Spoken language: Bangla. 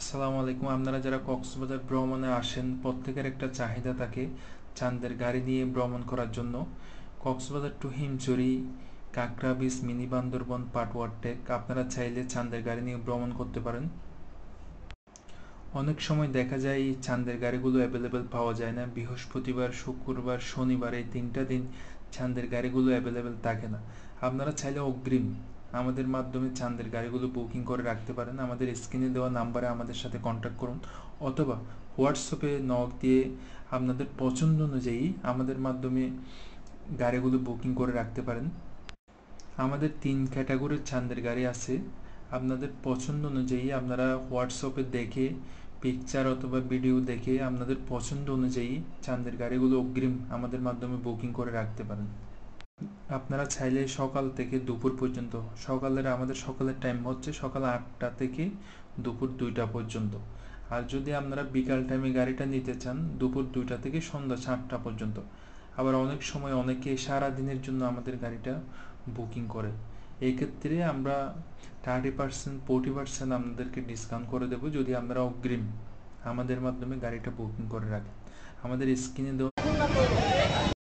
আসসালামু আলাইকুম। আপনারা যারা কক্সবাজার ভ্রমণে আসেন প্রত্যেকের একটা চাহিদা থাকে চাঁদের গাড়ি নিয়ে ভ্রমণ করার জন্য। কক্সবাজার টু হিমছড়ি, কাঁকড়া বিচ, মিনি বান্দরবন, পাটওয়ার টেক আপনারা চাইলে চাঁদের গাড়ি নিয়ে ভ্রমণ করতে পারেন। অনেক সময় দেখা যায় এই চাঁদের গাড়িগুলো অ্যাভেলেবেল পাওয়া যায় না। বৃহস্পতিবার, শুক্রবার, শনিবার এই 3টা দিন চাঁদের গাড়িগুলো অ্যাভেলেবেল থাকে না। আপনারা চাইলে অগ্রিম আমাদের মাধ্যমে চাঁদের গাড়িগুলো বুকিং করে রাখতে পারেন। আমাদের স্ক্রিনে দেওয়া নাম্বারে আমাদের সাথে কন্ট্যাক্ট করুন, অথবা হোয়াটসঅ্যাপে নক দিয়ে আপনাদের পছন্দ অনুযায়ী আমাদের মাধ্যমে গাড়িগুলো বুকিং করে রাখতে পারেন। আমাদের 3 ক্যাটাগরির চাঁদের গাড়ি আছে। আপনাদের পছন্দ অনুযায়ী আপনারা হোয়াটসঅ্যাপে দেখে পিকচার অথবা ভিডিও দেখে আপনাদের পছন্দ অনুযায়ী চাঁদের গাড়িগুলো অগ্রিম আমাদের মাধ্যমে বুকিং করে রাখতে পারেন। আপনারা চাইলে সকাল থেকে দুপুর পর্যন্ত, সকালের টাইম হচ্ছে সকাল 8টা থেকে দুপুর 2টা পর্যন্ত। আর যদি আপনারা বিকাল টাইমে গাড়িটা নিতে চান দুপুর 2টা থেকে সন্ধ্যা 7টা পর্যন্ত। আবার অনেক সময় অনেকে সারা দিনের জন্য আমাদের গাড়িটা বুকিং করে। এই ক্ষেত্রে আমরা 30% 40% আপনাদেরকে ডিসকাউন্ট করে দেবো যদি আপনারা অগ্রিম আমাদের মাধ্যমে গাড়িটা বুকিং করে রাখেন। আমাদের স্ক্রিনে দেওয়া